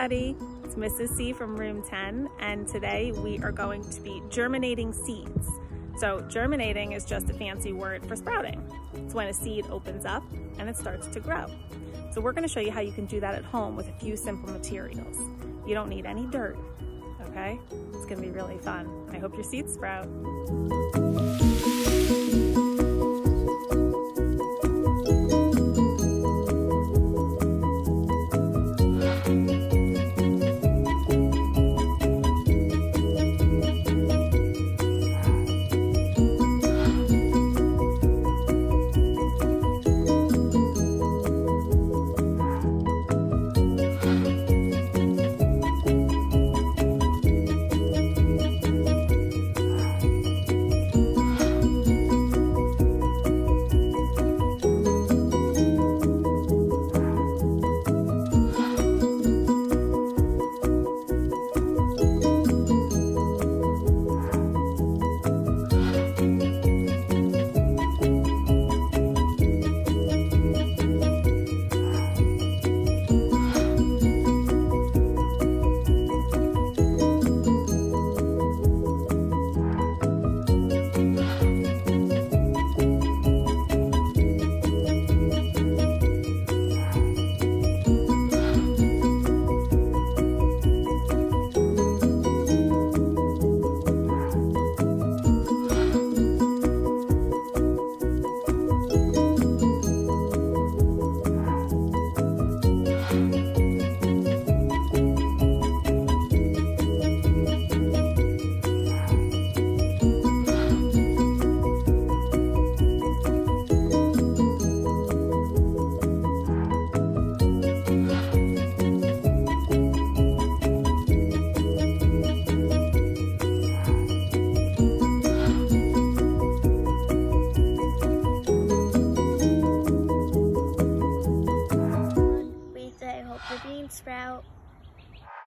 everybody, it's Mrs. C from room 10, and today we are going to be germinating seeds. So germinating is just a fancy word for sprouting. It's when a seed opens up and it starts to grow. So we're going to show you how you can do that at home with a few simple materials. You don't need any dirt, okay? It's going to be really fun. I hope your seeds sprout.